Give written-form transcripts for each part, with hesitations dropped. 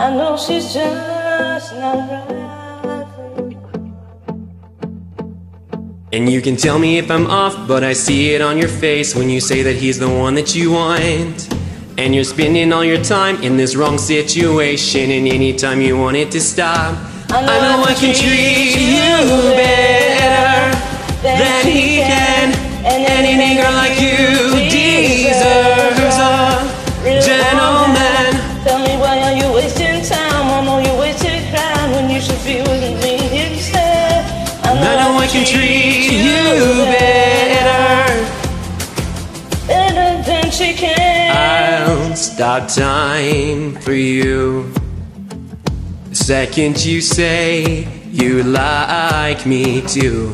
I know she's just not right. And you can tell me if I'm off, but I see it on your face when you say that he's the one that you want. And you're spending all your time in this wrong situation, and anytime you want it to stop, I know I can treat you better than he can. And any girl like you deserves a gentleman. Tell me, why are you wasting time? I know you wasted time when you should be with me instead. I know I can treat you better than she can. I'll stop time for you the second you say you like me too.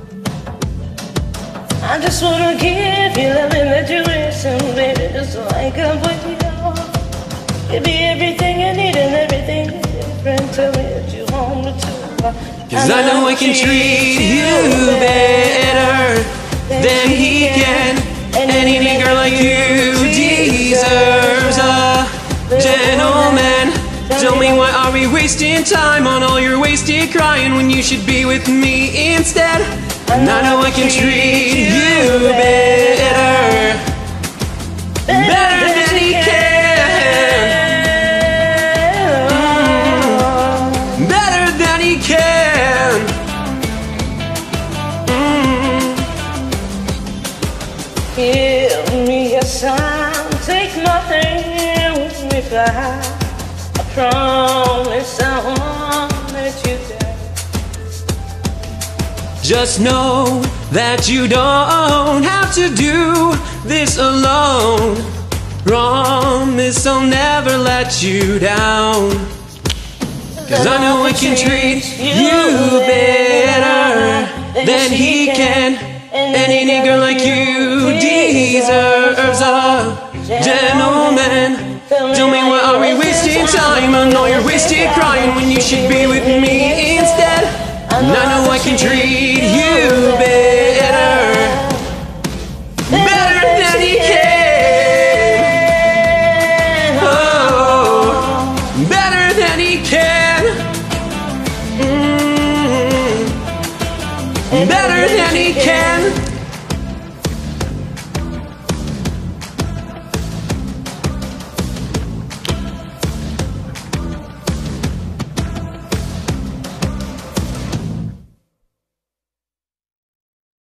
I just wanna give you loving that you wish, and baby, just like a boy. Give me everything you need and everything different. Tell me that you want me to. 'Cause I know I can treat you better than he can. And any girl like you deserves a gentleman. Tell me, why are we wasting time on all your wasted crying when you should be with me instead? And I know I can treat you better than he can. Better than he can. Give me a sign, take my hand with me fly. I promise I won't let you down. Just know that you don't have to do this alone. Promise I'll never let you down. 'Cause I know I can treat you better than he can. And any girl like you deserves a gentleman. Tell me, why are we wasting time? I know you're wasted crying when you should be with me instead. And I know I can treat you